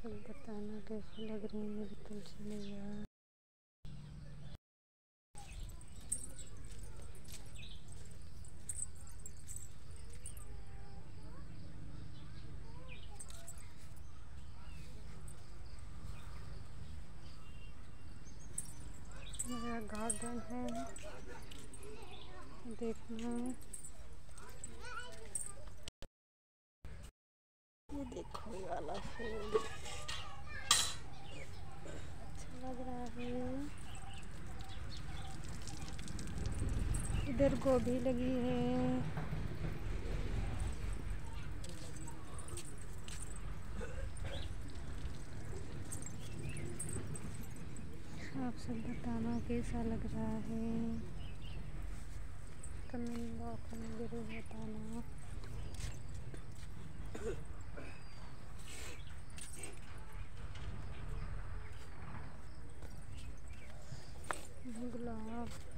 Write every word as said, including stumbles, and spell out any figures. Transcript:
सब बताना कैसी लग रही है मेरी तुलसी मैया। मेरा गार्डन है, देखना। ये देखो ये वाला फूल अच्छा लग रहा है। इधर गोभी लगी है। आप सब बताना कैसा लग रहा है, कमेंट बॉक्स में जरूर बताना। गुलाब